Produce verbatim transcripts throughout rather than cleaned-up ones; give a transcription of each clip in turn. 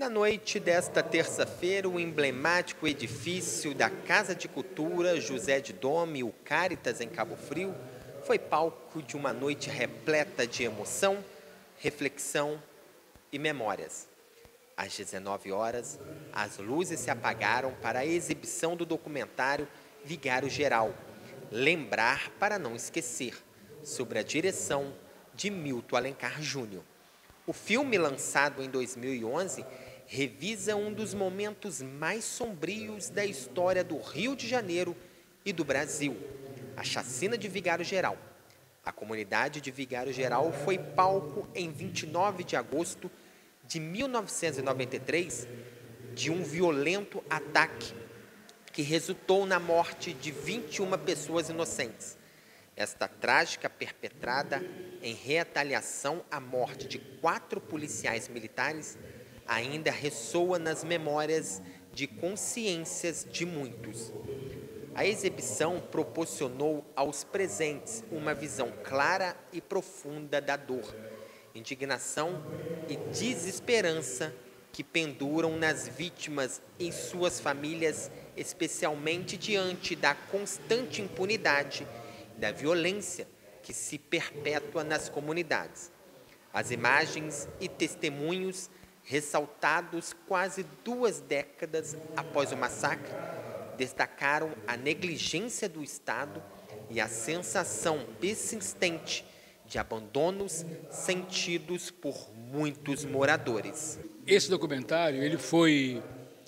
Na noite desta terça-feira, o emblemático edifício da Casa de Cultura José de Dome, o Cáritas, em Cabo Frio, foi palco de uma noite repleta de emoção, reflexão e memórias. Às dezenove horas, as luzes se apagaram para a exibição do documentário Vigário Geral, Lembrar para não esquecer, sobre a direção de Milton Alencar Júnior. O filme, lançado em dois mil e onze, revisa um dos momentos mais sombrios da história do Rio de Janeiro e do Brasil, a chacina de Vigário Geral. A comunidade de Vigário Geral foi palco em vinte e nove de agosto de mil novecentos e noventa e três de um violento ataque que resultou na morte de vinte e uma pessoas inocentes. Esta trágica perpetrada em retaliação à morte de quatro policiais militares ainda ressoa nas memórias de consciências de muitos. A exibição proporcionou aos presentes uma visão clara e profunda da dor, indignação e desesperança que penduram nas vítimas e suas famílias, especialmente diante da constante impunidade e da violência que se perpetua nas comunidades. As imagens e testemunhos ressaltados quase duas décadas após o massacre destacaram a negligência do Estado e a sensação persistente de abandonos sentidos por muitos moradores. Esse documentário ele foi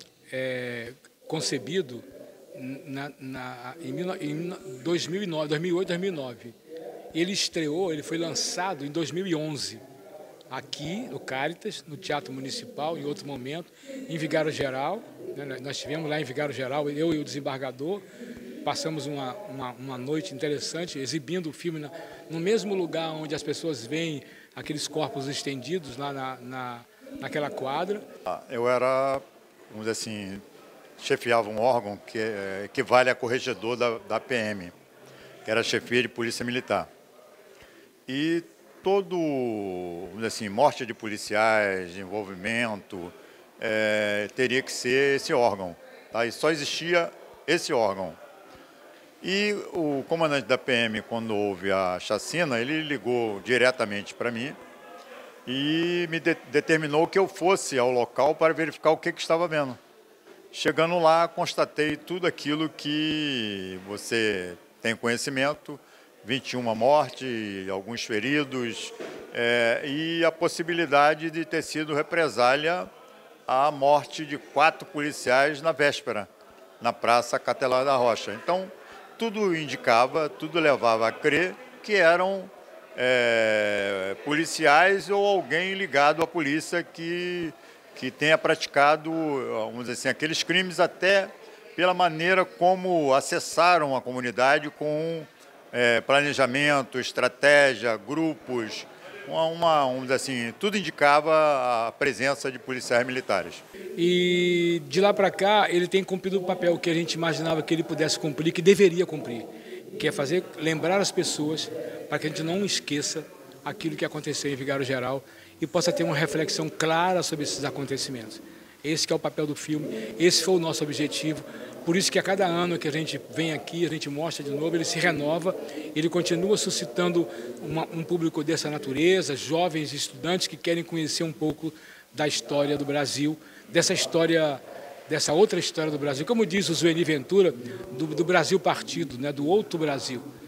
é, concebido na, na, em, em dois mil e nove, dois mil e oito, dois mil e nove. Ele estreou, ele foi lançado em dois mil e onze, aqui no Cáritas, no Teatro Municipal, em outro momento, em Vigário Geral. Né, nós estivemos lá em Vigário Geral, eu e o desembargador, passamos uma, uma, uma noite interessante, exibindo o filme na, no mesmo lugar onde as pessoas veem aqueles corpos estendidos lá na, na, naquela quadra. Eu era, vamos dizer assim, chefiava um órgão que equivale a corregedor da, da P M, que era a chefia de Polícia Militar. E todo, vamos dizer assim, morte de policiais, envolvimento, é, teria que ser esse órgão. Tá? E só existia esse órgão. E o comandante da P M, quando houve a chacina, ele ligou diretamente para mim e me de determinou que eu fosse ao local para verificar o que, que estava vendo. Chegando lá, constatei tudo aquilo que você tem conhecimento, vinte e uma mortes, alguns feridos, é, e a possibilidade de ter sido represália à morte de quatro policiais na véspera, na Praça Catelar da Rocha. Então, tudo indicava, tudo levava a crer que eram é, policiais ou alguém ligado à polícia que, que tenha praticado, vamos dizer assim, aqueles crimes até pela maneira como acessaram a comunidade com é, planejamento, estratégia, grupos, uma, uma, vamos dizer assim, tudo indicava a presença de policiais militares. E de lá para cá ele tem cumprido o papel que a gente imaginava que ele pudesse cumprir, que deveria cumprir, que é fazer lembrar as pessoas para que a gente não esqueça aquilo que aconteceu em Vigário Geral e possa ter uma reflexão clara sobre esses acontecimentos. Esse que é o papel do filme, esse foi o nosso objetivo. Por isso que a cada ano que a gente vem aqui, a gente mostra de novo, ele se renova, ele continua suscitando uma, um público dessa natureza, jovens estudantes que querem conhecer um pouco da história do Brasil, dessa história, dessa outra história do Brasil, como diz o Zueni Ventura, do, do Brasil partido, né, do outro Brasil.